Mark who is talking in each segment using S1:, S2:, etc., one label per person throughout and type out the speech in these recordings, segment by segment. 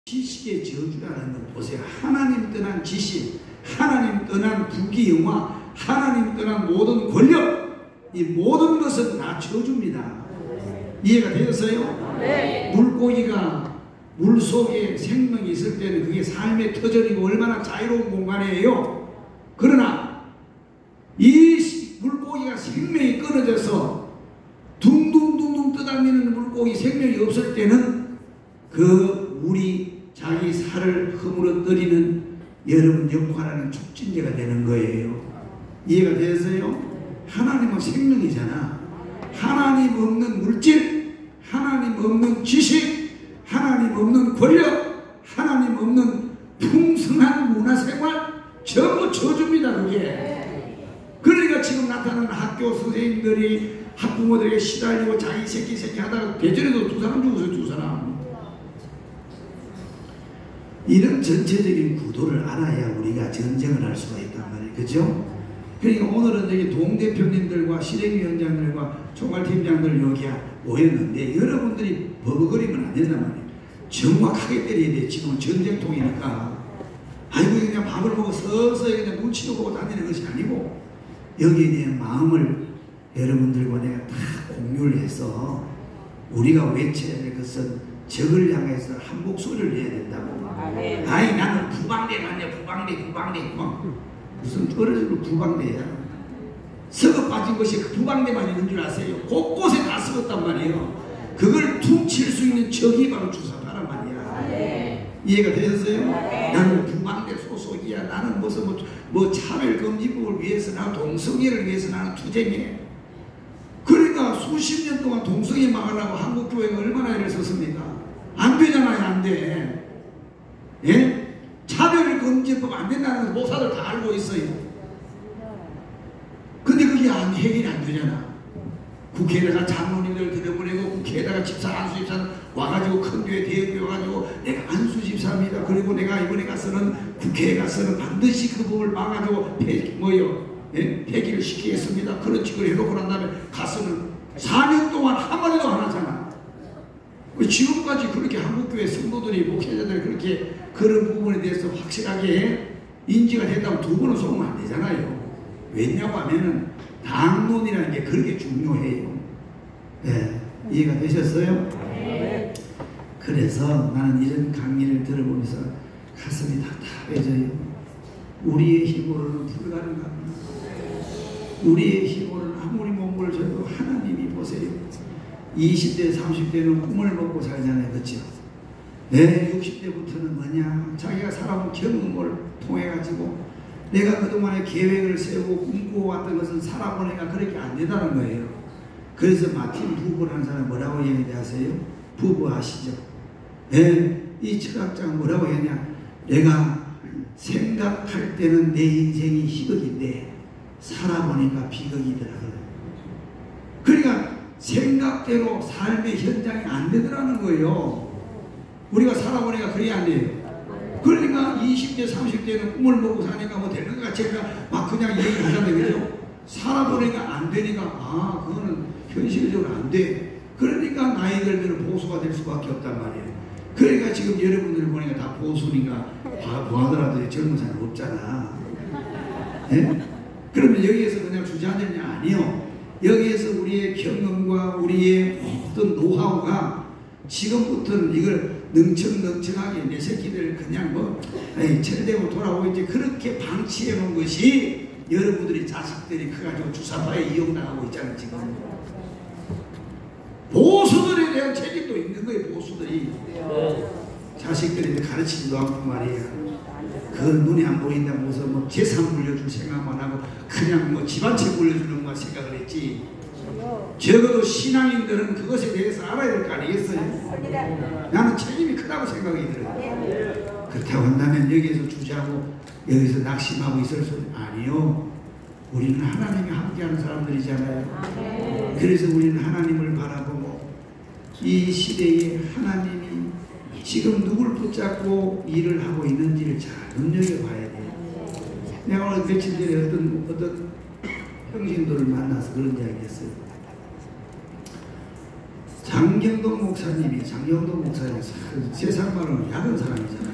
S1: 지식의 저주라는 걸 보세요. 하나님 떠난 지식, 하나님 떠난 부귀영화, 하나님 떠난 모든 권력, 이 모든 것은 다 저주입니다. 이해가 되었어요?
S2: 네.
S1: 물고기가 물속에 생명이 있을 때는 그게 삶의 터전이고 얼마나 자유로운 공간이에요. 그러나 이 물고기가 생명이 끊어져서 둥둥둥둥 떠다니는 물고기 생명이 없을 때는 그 물이 자기 살을 허물어뜨리는 여러분 역할하는 촉진제가 되는 거예요. 이해가 되었어요? 하나님은 생명이잖아. 하나님 없는 물질, 하나님 없는 지식, 하나님 없는 권력, 하나님 없는 풍성한 문화생활 전부 저주입니다. 그게. 그러니까 지금 나타나는 학교 선생님들이 학부모들에게 시달리고 자기 새끼 하다가 대전에도 2사람 죽었어요. 2사람. 이런 전체적인 구도를 알아야 우리가 전쟁을 할 수가 있단 말이에요. 그죠? 그러니까 오늘은 여기 동대표님들과 실행위원장들과 총괄팀장들 여기야 모였는데 여러분들이 버벅거리면 안 된단 말이에요. 정확하게 때려야 돼. 지금은 전쟁통이니까. 아이고 그냥 밥을 먹고 서서히 그냥 눈치도 보고 다니는 것이 아니고 여기에 대한 마음을 여러분들과 내가 다 공유를 해서 우리가 외쳐야 될 것은 적을 향해서 한 목소리를 내야 된다고. 아이 나는 부방대 맞냐 부방대 무슨 떨어지는 부방대야. 썩어 빠진 것이 그 부방대만 있는 줄 아세요? 곳곳에 다 썩었단 말이에요. 그걸 퉁칠 수 있는 적이 바로 주사파란 말이야. 이해가 되셨어요? 나는 부방대 소속이야. 나는 무슨 뭐 차별금지법을 위해서 나는 동성애를 위해서 나는 투쟁해. 그러니까 수십 년 동안 동성애 막으려고 한국교회가 얼마나 애를 썼습니까? 안 되잖아요. 안 돼. 예? 차별금지법 안 된다는 걸 모사들 다 알고 있어요. 근데 그게 해결이 안 되잖아. 국회에다가 장로님들 들여보내고 국회에다가 집사 안수 집사는 와가지고 큰 교회 대형교회 와가지고 내가 안수 집사입니다. 그리고 내가 이번에 가서는 국회에 가서는 반드시 그 법을 막아가지고 폐기를 시키겠습니다. 그런 식으로 해놓고 난 다음에 가서는 4년 동안 한 마디도 안 하잖아. 지금까지 그렇게 한국교회 성도들이 목회자들이 그렇게 그런 부분에 대해서 확실하게 인지가 된다고 2번은 속으면 안 되잖아요. 왜냐고 하면은 당론이라는 게 그렇게 중요해요. 네, 이해가 되셨어요? 네. 그래서 나는 이런 강의를 들어보면서 가슴이 답답해져요. 우리의 힘으로는 불가능합니다. 우리의 힘으로는 아무리 몸을 줘도 하나님이 보세요. 20대 30대는 꿈을 먹고 살잖아요. 그렇죠? 네, 60대부터는 뭐냐? 자기가 살아온 경험을 통해가지고 내가 그동안에 계획을 세우고 꿈꾸어왔던 것은 살아보니까 그렇게 안 된다는 거예요. 그래서 마틴 부부라는 사람 뭐라고 얘기하세요? 부부 아시죠? 네, 이 철학자가 뭐라고 했냐? 내가 생각할 때는 내 인생이 희극인데 살아보니까 비극이더라고요. 그러니까 생각대로 삶의 현장이 안 되더라는 거예요. 우리가 살아보니까 그게 안 돼요. 그러니까 20대 30대는 꿈을 먹고 사니까 뭐 되는 것 같이 막 그냥 얘기하잖아요. 그죠? 살아보니까 안 되니까 그거는 현실적으로 안 돼. 그러니까 나이 들면 보수가 될 수밖에 없단 말이에요. 그러니까 지금 여러분들 보니까 다 보수니까 뭐하더라도 젊은 사람 없잖아. 네? 그러면 여기에서 그냥 주저앉느냐? 아니요. 여기에서 우리의 경험과 우리의 모든 노하우가 지금부터는 이걸 능청능청하게 내 새끼들 그냥 철대고 돌아오고 이제 그렇게 방치해 놓은 것이 여러분들이 자식들이 커가지고 주사파에 이용당하고 있잖아요. 지금 보수들에 대한 책임도 있는 거예요. 보수들이 자식들이 가르치지도 않고 말이에요. 그 눈에 안 보인다 무슨 재산 물려줄 생각만 하고 그냥 집안채 물려주는 것만 생각을 했지. 적어도 신앙인들은 그것에 대해서 알아야 될 거 아니겠어요? 나는 책임이 크다고 생각이 들어요. 그렇다고 한다면 여기에서 주저하고 여기서 낙심하고 있을 수는 아니요. 우리는 하나님이 함께하는 사람들이잖아요. 그래서 우리는 하나님을 바라보고 이 시대에 하나님이 지금 누굴 붙잡고 일을 하고 있는지를 잘 눈여겨봐야 돼요. 내가 오늘 며칠 전에 어떤 형님들을 만나서 그런 이야기 했어요. 장경동 목사님이 세상 말로는 야근 사람이잖아요.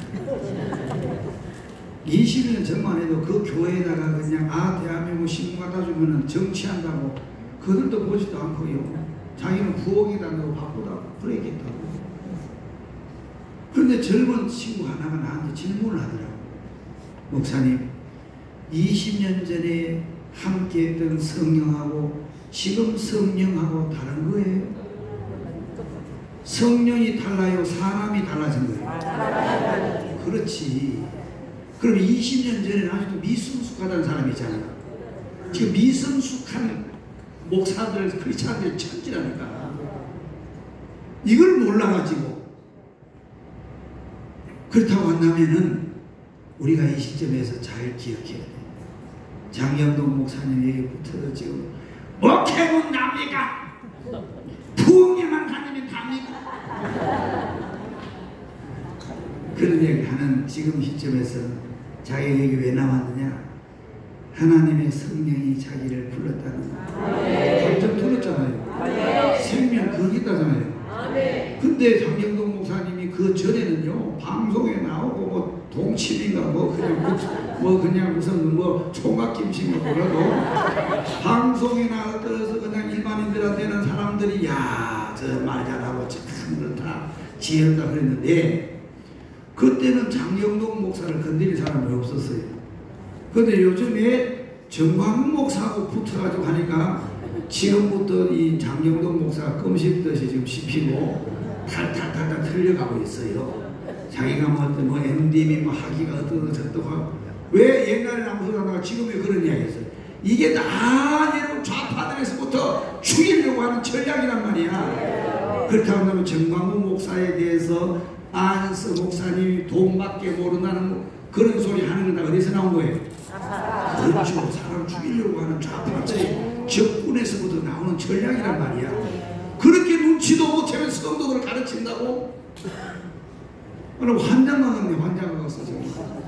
S1: 20년 전만 해도 그 교회에다가 그냥 대한민국 신문 갖다 주면은 정치한다고 그들도 보지도 않고요. 자기는 부엌에다 넣고 바쁘다고 그러겠다고. 그런데 젊은 친구 하나가 나한테 질문을 하더라고. 목사님, 20년 전에 함께 했던 성령하고 지금 성령하고 다른 거예요? 성령이 달라요? 사람이 달라진 거예요? 그렇지. 그럼 20년 전에는 아직도 미성숙하다는 사람이 있잖아요. 지금 미성숙한 목사들, 크리스찬들 천지라니까. 이걸 몰라가지고. 그렇다고 한다면은 우리가 이 시점에서 잘 기억해야 돼. 장경동 목사님 얘기부터 지금 목회는 납니까? 부흥회만 다니면 답니까? 그런 얘기 하는 지금 시점에서 자기 얘기 왜 나왔느냐? 하나님의 성령이 자기를 불렀다는 거. 감정 들었잖아요. 생명 거기다잖아요. 근데 장경동 목사님이 그 전에는요, 방송에 나오고 뭐 동치민가 그냥 무슨 총각김치인가 뭐라도 방송에 나와서 그냥 일반인들한테는 사람들이 야, 저 말 잘하고 참 그렇다 지혜롭다 그랬는데, 그때는 장경동 목사를 건드릴 사람이 없었어요. 근데 요즘에 정광훈 목사하고 붙어가지고 하니까 지금부터 이 장경동 목사가 껌씹듯이 지금 씹히고 탈탈탈탈 틀려가고 있어요. 자기가 뭐 MDB 하기가 어떠고 저떠고. 왜 옛날에 아무도 하다가 지금 왜 그런 이야기 했어요? 이게 다 여러분 좌파들에서부터 죽이려고 하는 전략이란 말이야. 그렇다고 하면 정광훈 목사에 대해서 안스 목사님이 돈밖에 모른다는 그런 소리 하는 건 다 어디서 나온 거예요? 그렇죠. 사람 죽이려고 하는 좌파들의 적군에서부터 나오는 전략이란 말이야. 그렇게 눈치도 못하면 성도들을 가르친다고? 오늘 환장 나갔네. 환장 나갔어 지금.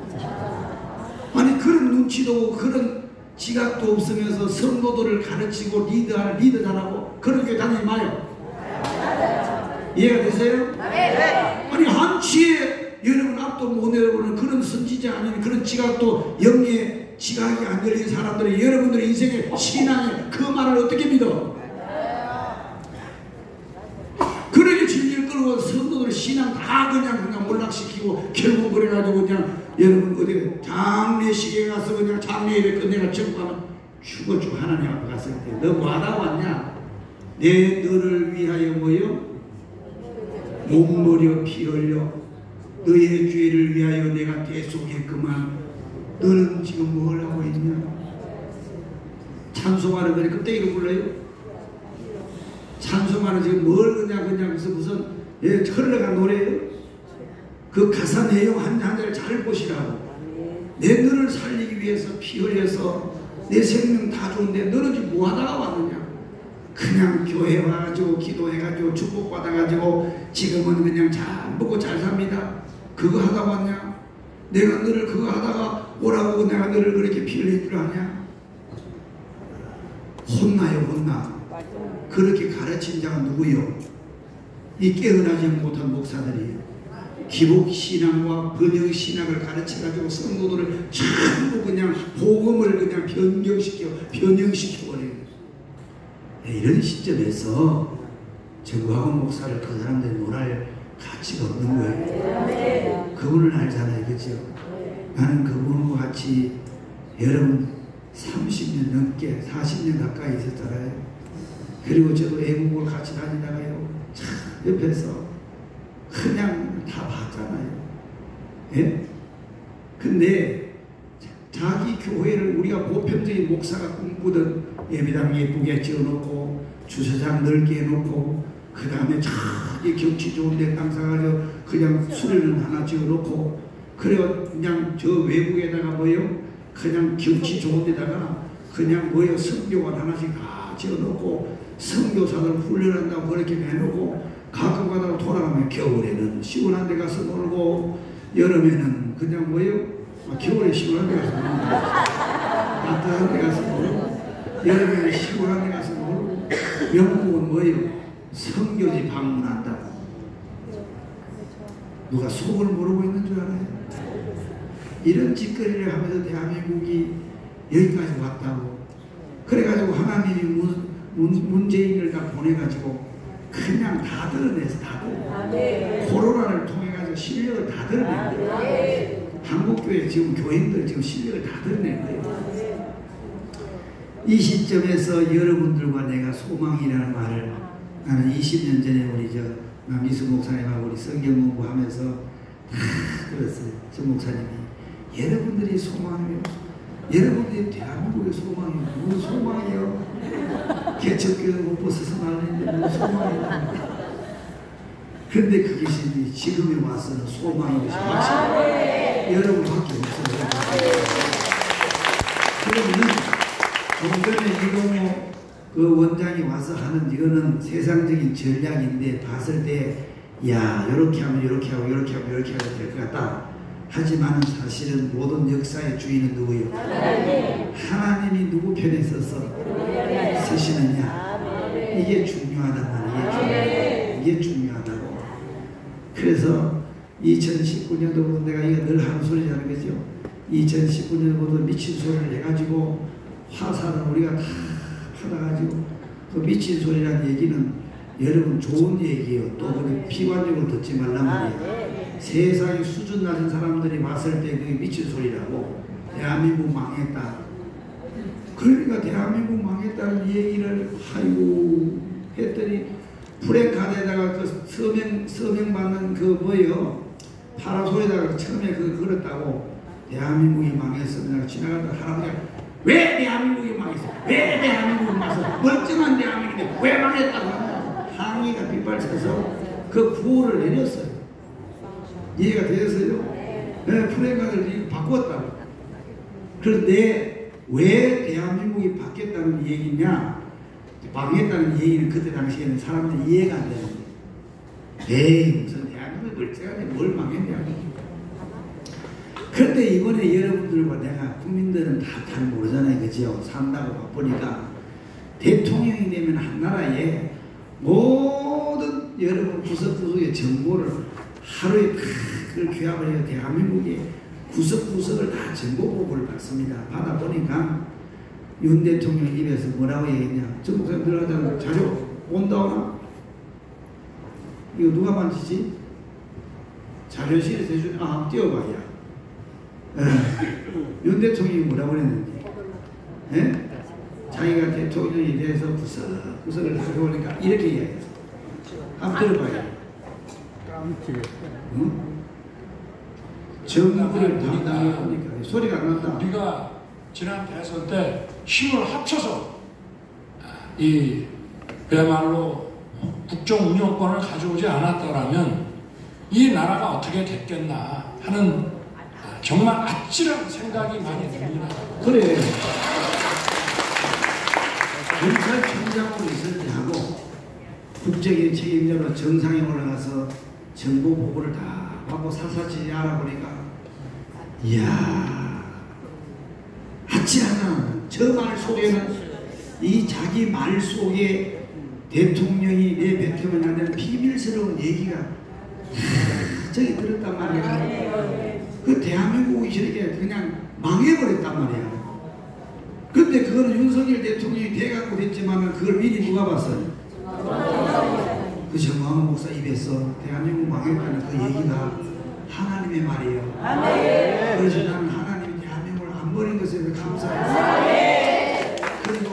S1: 아니 그런 눈치도 그런 지각도 없으면서 성도들을 가르치고 리더 잘하고 그런 게 다니지 마요. 이해가 되세요? 아니 한치에 여러분 앞도 못 내려보는 그런 선지자 아닌 그런 지각도 영리에 지각이 안 열린 사람들이 여러분들의 인생의 신앙에 그 말을 어떻게 믿어? 그렇게 질질 끌고 성도들 신앙 다 그냥 몰락시키고 결국 그래가지고 그냥 여러분 어디 장례식에 가서 그냥 장례일에 끝내가 청구하면 죽었죠. 하나님 앞에 갔을 때 너 뭐하다 왔냐? 내 너를 위하여 뭐요? 몸머려 피 흘려 너의 죄를 위하여 내가 대속했구만. 너는 지금 뭘 하고 있냐? 찬송하는 거니 껍데기를 불러요? 찬송하는 지금 뭘 그냥 무슨 흘러간 노래예요? 그 가사 내용 한 자를 잘 보시라고. 내 너를 살리기 위해서 피 흘려서 내 생명 다 좋은데 너는 지금 뭐 하다가 왔느냐? 그냥 교회 와가지고 기도해가지고 축복받아가지고 지금은 그냥 잘 먹고 잘 삽니다. 그거 하다 왔냐? 내가 너를 그거 하다가 오라고 내가 너를 그렇게 피 흘릴 줄 아냐? 혼나요 혼나. 그렇게 가르친 자가 누구요? 이 깨어나지 못한 목사들이에요. 기복신앙과 번영신앙을 가르쳐가지고 성도들을 전부 그냥 복음을 그냥 변형시켜버려요. 이런 시점에서 정광훈 목사를 그 사람들이 논할 가치가 없는 거예요. 그분을 알잖아요. 그죠? 나는 그분과 같이 여러분 30년 넘게 40년 가까이 있었잖아요. 그리고 저도 애국을 같이 다니다가요. 참 옆에서 그냥 다 봤잖아요. 예? 근데 자기 교회를 우리가 보편적인 목사가 꿈꾸던 예배당 예쁘게 지어놓고 주차장 넓게 해놓고 그 다음에 자기 경치 좋은데 땅 사가지고 그냥 수련을 하나 지어놓고 그래 그냥 저 외국에다가 뭐요 그냥 경치 좋은 데다가 그냥 뭐요 선교관 하나씩 다 지어놓고 선교사들 훈련한다고 그렇게 해놓고 가끔 가다가 돌아가면 겨울에는 시원한 데 가서 놀고 여름에는 그냥 뭐요 겨울에 시원한 데 가서 놀고 따뜻한 데 가서 놀고 여름에는 시원한 데 가서 놀고 영국은 뭐요 선교지 방문한다고. 누가 속을 모르고 있는 줄 알아요? 이런 짓거리를 하면서 대한민국이 여기까지 왔다고. 그래가지고 하나님이 문재인을 다 보내가지고 그냥 다 드러내서 다 드러내. 코로나를 통해가지고 실력을 다 드러낸 거예요. 한국교회 지금 교인들 지금 실력을 다 드러낸 거예요. 이 시점에서 여러분들과 내가 소망이라는 말을 나는 20년 전에 우리 남미수 목사님하고 우리 성경 공부하면서 다 들었어요. 저 목사님이 여러분들이 소망이요. 여러분들이 대한민국의 소망이요. 무슨 소망이요? 개척교회 못 벗어서 나는데 무슨 소망이요? 그런데 그것이 지금에 와서는 소망인 것이 확실해요. 여러분밖에 없어요. 그러면은 조금 전에 이동호 그 원장이 와서 하는 이거는 세상적인 전략인데 봤을 때 야 이렇게 하면 이렇게 하고 이렇게 하면 이렇게 하면 될 것 같다. 하지만 사실은 모든 역사의 주인은 누구예요? 하나님이 누구 편에 서시느냐. 이게 중요하단 말이에요. 이게 중요하다고. 그래서 2019년도부터 내가 이거 늘 하는 소리잖아요. 그죠? 2019년도부터 미친 소리를 해가지고 화살을 우리가 다 받아가지고 그 미친 소리라는 얘기는 여러분 좋은 얘기예요. 또 그게 비관적으로 듣지 말란 말이에요. 세상에 수준 낮은 사람들이 봤을 때 그게 미친 소리라고. 대한민국 망했다. 그러니까 대한민국 망했다는 얘기를 아이고 했더니 프랭카드에다가 그 서명 받는 그 뭐예요? 파라솔에다가 처음에 그거 걸었다고. 대한민국이 망했어. 그냥 지나가다 할아버지가 왜 대한민국이 망했어? 왜 대한민국이 망했어? 멀쩡한 대한민국인데 왜 망했다고? 항의가 빗발쳐서 그 구호를 내렸어요. 이해가 되었어요? 네, 프랭카드를 바꿨다고. 그런데 왜 대한민국이 바뀌었다는 얘기냐? 망했다는 얘기는 그때 당시에는 사람들이 이해가 안 되는데 에이 무슨 대한민국이 멀쩡한데 뭘 망했냐고. 그런데 이번에 여러분들과 내가 국민들은 다 잘 모르잖아요. 그죠? 산다고 바쁘니까 대통령이 되면 한 나라에 모든 여러분 구석구석의 정보를 하루에 다 그걸 교합을 해요. 대한민국의 구석구석을 다 정보 보고를 받습니다. 받아보니까 윤 대통령 입에서 뭐라고 얘기했냐. 저 목사님 들어가자면 자료 온다오나? 이거 누가 만지지? 자료실에서 해주는 한번 띄워봐야. 윤 대통령이 뭐라고 그랬는지. 예? 자기가 대통령이 돼서 구석을 해보니까 이렇게 이야기했어. 한번 들어봐요. 응? 정부를 담당해 보니까 소리가 안 난다.
S2: 우리가 지난 대선 때 힘을 합쳐서 이 그야말로 국정 운영권을 가져오지 않았더라면 이 나라가 어떻게 됐겠나 하는 정말 아찔한 생각이 많이 듭니다.
S1: 그래. 검찰총장으로 있을 때 하고 국정의 책임자로 정상에 올라가서 정보 보고를 다 하고 사사지 알아보니까 이야 아찔하다. 저 말 속에는 이 자기 말 속에 대통령이 내뱉으면 안 되는 비밀스러운 얘기가 저기 들었단 말이야. 그 대한민국이 저렇게 그냥 망해버렸단 말이야. 근데 그거는 윤석열 대통령이 돼갖고 됐지만 그걸 미리 누가 봤어요? 그 정광훈 목사 입에서 대한민국 망했다는 그 얘기가 하나님의 말이에요. 그래서 나는 하나님이 대한민국을 안 버린 것에 감사해요. 그리고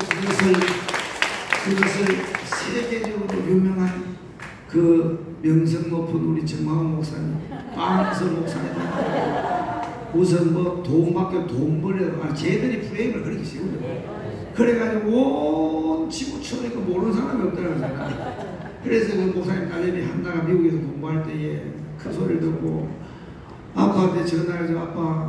S1: 그것을 세계적으로 유명한 그 명성 높은 우리 정광훈 목사님, 빵서 목사님, 우선 뭐 돈밖에 돈 벌려, 쟤들이 프레임을 그렇게 씌우더라고요. 그래가지고 온 지구촌에 모르는 사람이 없더라고요. 그래서 그 목사님 딸내미 한나가 미국에서 공부할 때에 그 소리를 듣고 아빠한테 전화해서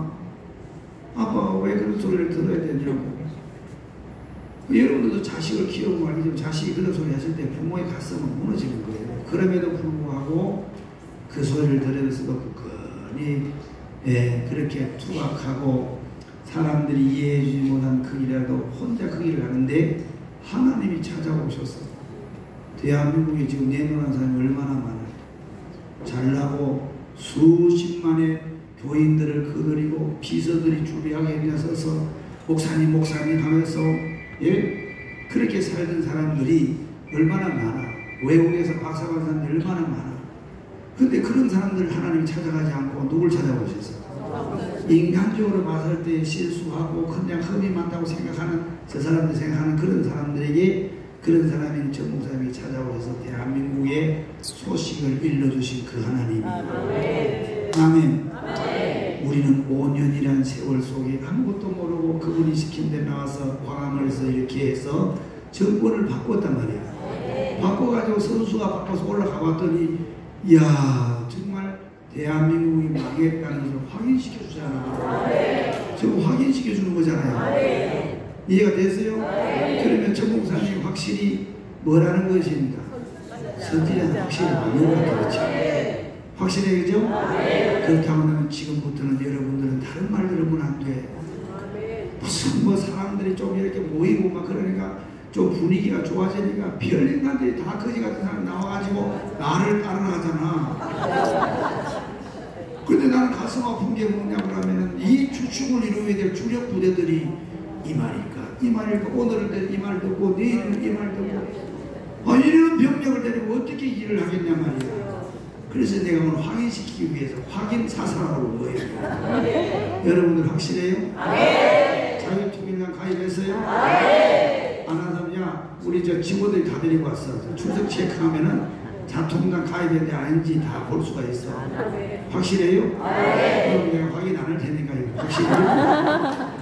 S1: 아빠 왜 그런 소리를 들어야 되냐고. 여러분들도 자식을 키우고 말이죠. 자식이 그런 소리 했을 때 부모의 가슴은 무너지는 거예요. 그럼에도 불구하고 그 소리를 들으면서도 굳건히 그렇게 투박하고 사람들이 이해해주지 못한 그 길이라도 혼자 그 길을 가는데 하나님이 찾아오셨어. 대한민국에 지금 내노란 사람이 얼마나 많아요. 잘나고 수십만의 교인들을 거느리고 비서들이 주리하게 서서 목사님 하면서 그렇게 살던 사람들이 얼마나 많아. 외국에서 박사받은 사람들이 얼마나 많아. 근데 그런 사람들 하나님이 찾아가지 않고 누굴 찾아오셨어? 인간적으로 봤을 때 실수하고 그냥 흠이 많다고 생각하는 저 사람들 생각하는 그런 사람들에게 그런 사람이 전 목사님이 찾아오셔서 대한민국의 소식을 일러주신 그 하나님. 아멘. 우리는 5년이라는 세월 속에 아무것도 모르고 그분이 시킨 데 나와서 광화문을 해서 이렇게 해서 정권을 바꿨단 말이야. 바꿔가지고 선수가 바꿔서 올라가 봤더니 이야 정말 대한민국이 망했다는 것을 확인시켜 주잖아. 지금 확인시켜 주는 거잖아요. 이해가 됐어요? 그러면 전 목사님 확실히 뭐라는 것입니까? 선지자는 확실히 맞는 것 같아요. 확실해, 그죠? 그렇다면 지금부터는 여러분들은 다른 말 들으면 안 돼. 무슨 뭐 사람들이 좀 이렇게 모이고 막 그러니까 좀 분위기가 좋아지니까 별인간들이 다 거지 같은 사람 나와가지고 나를 따라하잖아. 근데 나는 가슴 아픈 게 뭐냐고 하면은 이 주축을 이루어야 될 주력 부대들이 이 말일까 오늘은 이 말 듣고 내일은 이 말 듣고 이런 병력을 데리고 어떻게 일을 하겠냐 말이야. 그래서 내가 오늘 확인시키기 위해서 확인 사살하러 온 거예요. 여러분들 확실해요? 자유통일당 가입했어요? 안 한 사람, 야 우리 저 직원들이 다 데리고 왔어. 출석 체크하면은 자통당 가입했는데 아닌지 다 볼 수가 있어. 확실해요? 그럼 내가 확인 안 할 테니까요. 확실해요?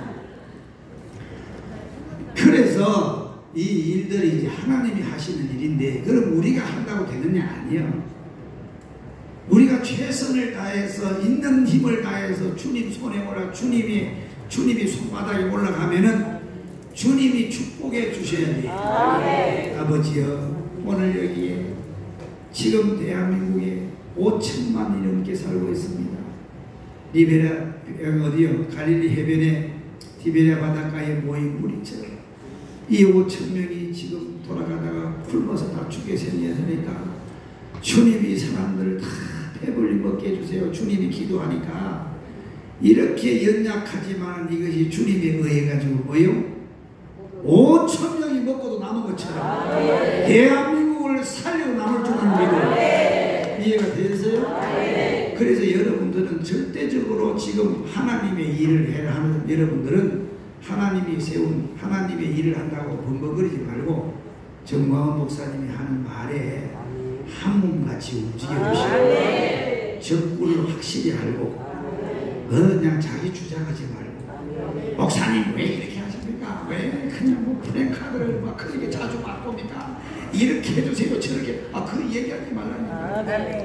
S1: 그래서 이 일들이 이제 하나님이 하시는 일인데 그럼 우리가 한다고 되느냐? 아니요. 우리가 최선을 다해서 있는 힘을 다해서 주님 손에 올라 주님이 손바닥에 올라가면은 주님이 축복해 주셔야 돼요. 아버지여 오늘 여기에 지금 대한민국에 5천만이 넘게 살고 있습니다. 리베리아 어디요? 갈릴리 해변에 티베리아 바닷가에 모인 무리처럼 이 5천 명이 지금 돌아가다가 굶어서 다 죽게 생겼으니까 주님이 이 사람들을 다 배불리 먹게 해주세요. 주님이 기도하니까 이렇게 연약하지만 이것이 주님에 의해가지고 뭐요? 5천 명이 먹고도 남은 것처럼 대한민국을 살려 남을 줄을 믿어요. 이해가 되세요? 그래서 여러분들은 절대적으로 지금 하나님의 일을 해야 하는 여러분들은 하나님이 세운 하나님의 일을 한다고 번거거리지 말고 정광훈 목사님이 하는 말에 한 몸같이 움직여주시고 적구를 확실히 알고 그냥 자기 주장하지 말고 목사님 왜 이렇게 하십니까? 왜 그냥 뭐 프랭카드를 막 그렇게 자주 바꿉니까? 이렇게 해주세요 저렇게 그 얘기하지 말라니까.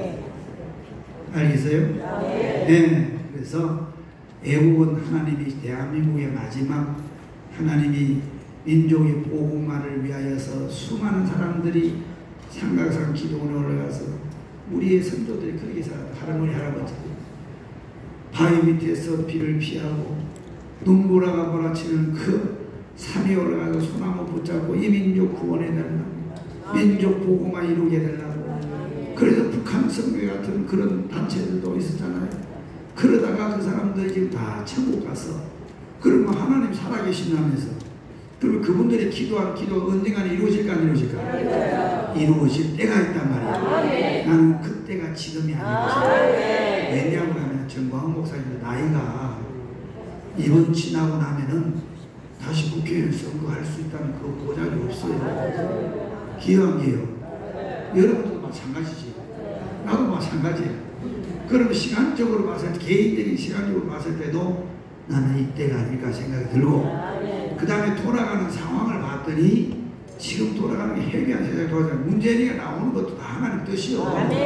S1: 알겠어요? 네. 그래서 애국은 하나님이 대한민국의 마지막 하나님이 민족의 복음화를 위하여서 수많은 사람들이 삼각산 기도원에 올라가서 우리의 선조들이 그렇게 살았다. 할머니 할아버지들 바위 밑에서 비를 피하고 눈보라가 몰아치는 그 산에 올라가서 소나무 붙잡고 이 민족 구원해달라고 민족 복음화 이루게 해달라고. 그래서 북한 선교 같은 그런 단체들도 있었잖아요. 그러다가 그 사람들이 지금 다 천국 가서 그러면 하나님 살아계신다면서 그러면 그분들이 기도한 기도 언젠가 이루어질까 안 이루어질까? 이루어질 때가 있단 말이야. 나는 그때가 지금이 아니거든. 왜냐하면 하면 정광훈 목사님 나이가 이번 지나고 나면은 다시 국회의원 선거할 수 있다는 그 보장이 없어요. 기왕이에요. 여러분들도 마찬가지지. 나도 마찬가지야. 그러면 시간적으로 봤을 때 개인적인 시간적으로 봤을 때도 나는 이때가 아닐까 생각이 들고 그 다음에 돌아가는 상황을 봤더니 지금 돌아가는 게 해괴한 세상에 돌아가는 문재인이가 나오는 것도 다 하나님 뜻이요.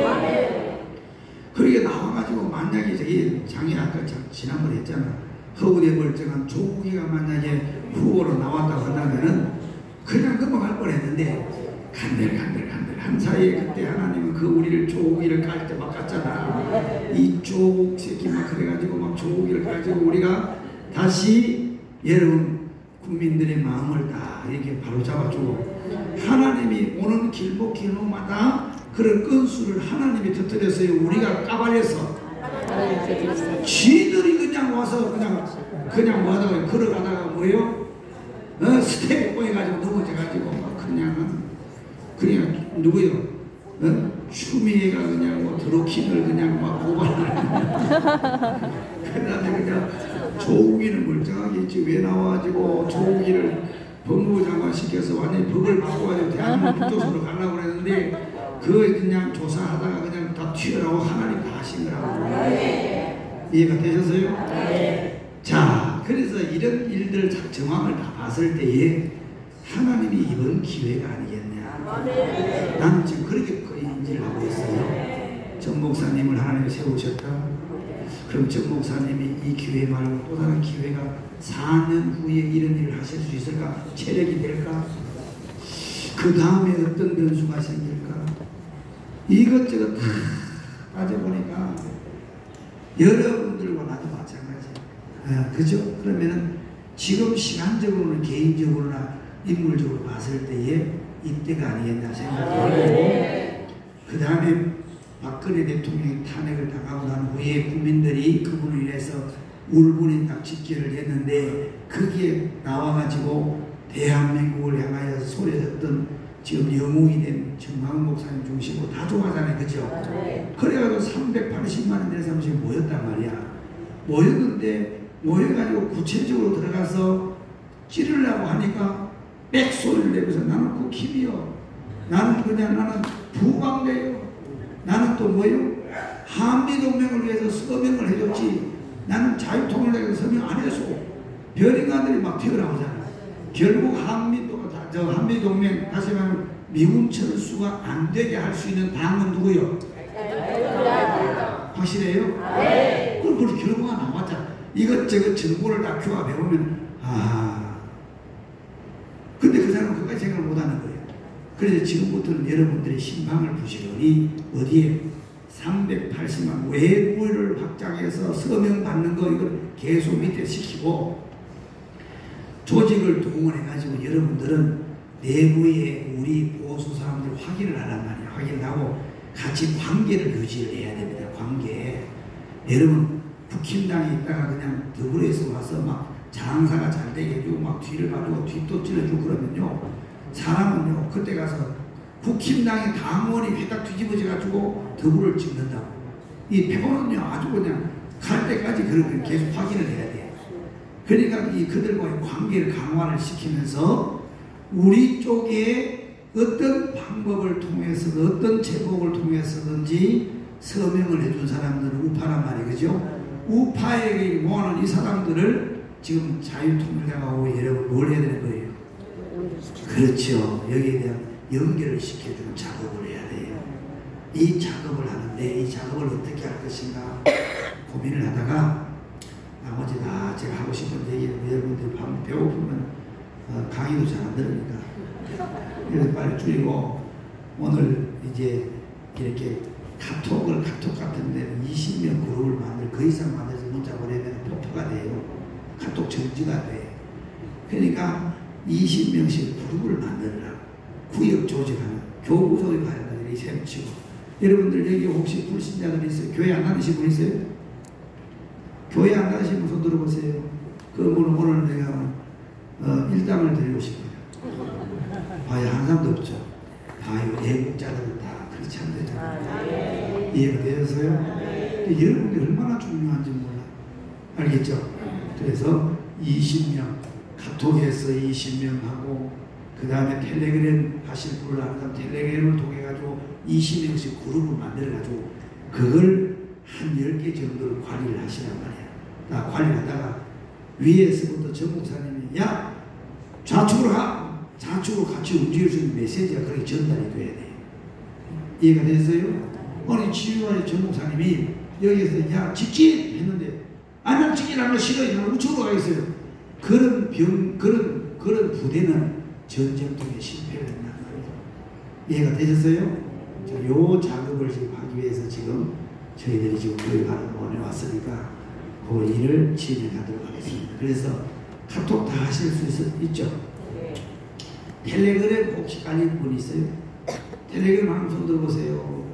S1: 그러게 나와가지고 만약에 저기 장애 아까 지난번에 했잖아. 허우대 멀쩡한 조국이가 만약에 후보로 나왔다고 한다면은 그냥 넘어갈 뻔했는데 간들간들한 사이에 그때 하나님은 그 우리를 조국이를 깔 때 막 깠잖아. 이 조국 새끼 막 그래가지고 막 조국이를 가지고 우리가 다시 여러분 국민들의 마음을 다 이렇게 바로잡아주고 하나님이 오는 길목마다 그런 건수를 하나님이 터뜨렸어요. 우리가 까발려서 쥐들이 그냥 와서 그냥 뭐하다가 걸어가다가 뭐요? 스텝 꼬여가지고 넘어져가지고 막 그냥 누구요? 추미애가 그냥 뭐 드로킨을 그냥 막 고발하는 그 다음에 그냥 조국이는 멀쩡하게 있지 왜 나와가지고 조국이를 법무부 장관 시켜서 완전히 법을 바꿔가지고 대한민국 북조선으로 가려고 그랬는데 그 그냥 조사하다가 그냥 다 튀어나오고 하나님 다 하신 거라고. 이해가 되셨어요? 자, 그래서 이런 일들 정황을 다 봤을 때에 하나님이 이번 기회가 아니겠냐. 나는 지금 그렇게 인지를 하고 있어요. 정 목사님을 하나님이 세우셨다. 그럼 정 목사님이 이 기회 말고 또 다른 기회가 4년 후에 이런 일을 하실 수 있을까? 체력이 될까? 그 다음에 어떤 변수가 생길까? 이것저것 다 따져보니까 여러분들과 나도 마찬가지야. 그죠? 그러면은 지금 시간적으로는 개인적으로나 인물적으로 봤을 때에 이때가 아니겠나 생각해요. 그 다음에 박근혜 대통령이 탄핵을 당하고 난 후에 국민들이 그분을 위해서 울분에 딱 집계를 했는데 거기에 나와가지고 대한민국을 향하여 소리쳤던 지금 영웅이 된 정광훈 목사님 중심으로 다 좋아하잖아요. 그죠? 그래가지고 380만 원 내는 사람이 모였단 말이야. 모였는데 모여가지고 구체적으로 들어가서 찌르려고 하니까 빽소리를 내면서 나는 국힘이요. 나는 부방대요. 나는 또 뭐요? 한미동맹을 위해서 서명을 해줬지. 나는 자유통일을 위해서 서명 안 했어. 별인간들이 막 튀어나오잖아. 결국 한미동맹 다시 말하면 미군 철수가 안 되게 할 수 있는 당은 누구요? 확실해요? 그럼 그런 결과가 나왔잖아. 이것저것 정보를 다 교합해보면 근데 그 사람은 그까지 생각을 못하는 거예요. 그래서 지금부터는 여러분들의 신방을 부지런히 어디에 380만 외부를 확장해서 서명 받는 거 이걸 계속 밑에 시키고 조직을 동원해가지고 여러분들은 내부에 우리 보수 사람들 확인을 하란 말이에요. 확인을 하고 같이 관계를 유지를 해야 됩니다. 관계. 여러분 국힘당에 있다가 그냥 더불어에서 와서 막 장사가 잘 되게 해주고 막 뒤를 봐주고 뒷도 찔러주고 그러면요. 사람은요 그때 가서 국힘당의 당원이 회딱 뒤집어져가지고 더불어를 찍는다고. 이 패권은요 아주 그냥 갈 때까지 그렇게 계속 확인을 해야 돼요. 그러니까 이 그들과의 관계를 강화를 시키면서 우리 쪽에 어떤 방법을 통해서 어떤 제목을 통해서든지 서명을 해준 사람들은 우파란 말이에요. 그죠? 우파에게 모아놓은 이 사람들을 지금 자유통일당하고 여러분 뭘 해야 되는 거예요? 그렇죠. 여기에 대한 연결을 시켜주는 작업을 해야 돼요. 이 작업을 하는데 이 작업을 어떻게 할 것인가 고민을 하다가 나머지 다 제가 하고 싶은 얘기는 여러분들이 밤 배고프면 강의도 잘 안 들으니까 그래서 빨리 줄이고 오늘 이제 이렇게 카톡 같은 데는 20명 그룹을 그 이상 만들어서 문자 보내면 폭파가 돼요. 카톡 정지가 돼. 그러니까 20명씩 그룹을 만들으라고. 구역 조직하는 교구소에 가야 한다. 이 셈치고. 여러분들 여기 혹시 불신자들 있어요? 교회 안 다니신 분 있어요? 교회 안 다니신 분 손 들어보세요. 그분은 오늘 내가 일당을 드리고 싶어요. 봐야 한 사람도 없죠. 애국자들은 다 그렇지 않대요. 이해가 되셨어요? 여러분들이 얼마나 중요한지 몰라. 알겠죠? 그래서 20명, 카톡에서 20명 하고, 그 다음에 텔레그램 하실 분을 하는 사람 텔레그램을 통해가지고 20명씩 그룹을 만들어가지고, 그걸 한 10개 정도를 관리를 하시란 말이야. 나 관리하다가 위에서부터 전 목사님이, 야! 좌측으로 가! 좌측으로 같이 움직일 수 있는 메시지가 그렇게 전달이 돼야 돼. 이해가 됐어요? 아니, 지휘관의 전 목사님이 여기에서, 야, 직진! 했는데, 난 직진하는 거 싫어요. 나는 우측으로 가겠어요. 그런 부대는 전쟁통에 실패를 한단 말이에요. 이해가 되셨어요? 자, 요 작업을 지금 하기 위해서 지금 저희들이 지금 교육하는 원에 왔으니까 그 일을 진행하도록 하겠습니다. 그래서 카톡 다 하실 수 있죠? 텔레그램 혹시 깔린 분 있어요? 텔레그램 한번 손 들어보세요.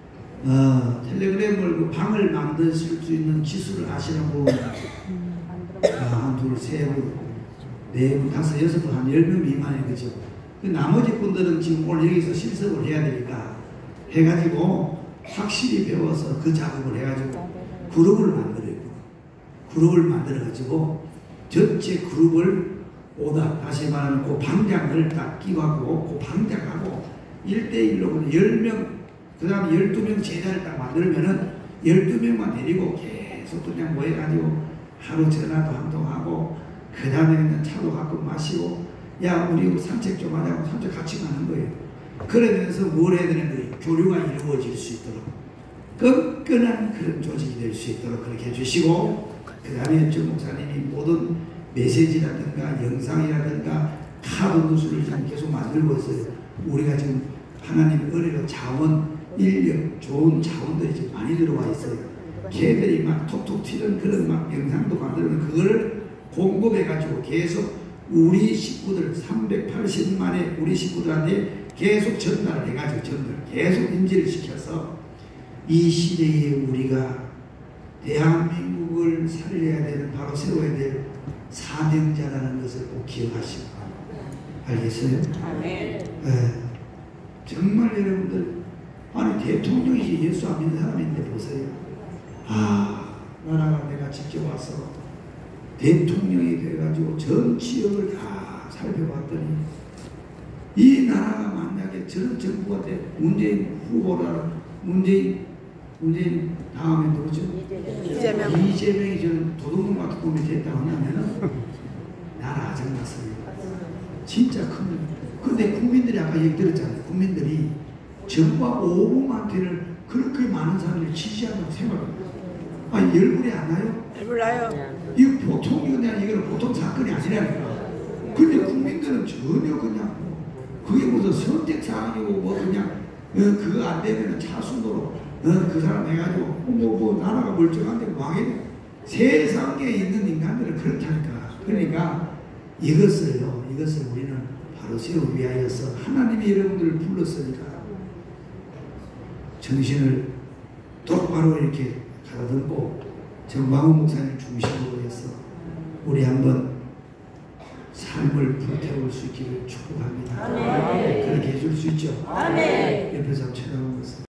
S1: 텔레그램을 그 방을 만드실 수 있는 기술을 아시는 분, 한, 둘, 세 분, 네 분, 다섯, 여섯 분, 한 10명 미만에 그죠? 그 나머지 분들은 지금 오늘 여기서 실습을 해야 되니까 해가지고 확실히 배워서 그 작업을 해가지고 그룹을 만들어요. 그룹을 만들어가지고 전체 그룹을 오다 다시 말하면 그 방장을 딱 끼워하고 그 방장하고 1대1로 10명 그 다음에 12명 제자를 딱 만들면은 12명만 데리고 계속 그냥 모여가지고 하루 전화도 한 통 하고 그 다음에 그냥 차도 가끔 마시고 야 우리 산책 좀 하자고 산책 같이 가는 거예요. 그러면서 뭘 해야 되는 거예요? 교류가 이루어질 수 있도록 끈끈한 그런 조직이 될 수 있도록 그렇게 해주시고 그 다음에 주 목사님이 모든 메시지라든가 영상이라든가 카드 누수를 지금 계속 만들고 있어요. 우리가 지금 하나님의 은혜로 자원, 인력, 좋은 자원들이 지금 많이 들어와 있어요. 걔들이 막 톡톡 튀는 그런 막 영상도 만들면 그거를 공급해가지고 계속 우리 식구들 380만의 우리 식구들한테 계속 전달을 해가지고 계속 인지를 시켜서 이 시대에 우리가 대한민국을 살려야 되는 바로 세워야 될 사명자라는 것을 꼭 기억하시고 알겠어요?
S3: 아멘.
S1: 정말 여러분들 아니 대통령이 예수 안 믿는 사람인데 보세요. 나라가 내가 직접 와서 대통령이 돼가지고 전 지역을 다 살펴봤더니 이 나라가 만약에 저런 정부가 돼 문재인 후보라 문재인 다음에 누구죠? 이재명이 저는 도둑놈 같은 놈이 됐다고 하냐면은 나라 아장났어요. 진짜 큰. 근데 국민들이 아까 얘기 들었잖아요. 국민들이 정부와 오범한테는 그렇게 많은 사람들이 지지한다고 생각합니다. 열불이 안 나요?
S3: 열불 나요.
S1: 이거 보통 이거는 보통 사건이 아니라니까. 근데 국민들은 전혀 그냥 그게 무슨 선택사항이고 뭐 그냥 그거 안 되면 차순으로 그 사람 해가지고 뭐 나라가 멀쩡한데 망해. 세상에 있는 인간들은 그렇다니까. 그러니까 이것을 우리는 바로 세우기 위하여서 하나님이 여러분들을 불렀으니까 정신을 똑바로 이렇게 가다듬고 정광훈 목사님 중심으로 해서 우리 한번 삶을 불태울 수 있기를 축복합니다.
S3: 아멘.
S1: 그렇게 해줄 수 있죠?
S3: 아멘.
S1: 옆에서 쳐다보고 있습니다.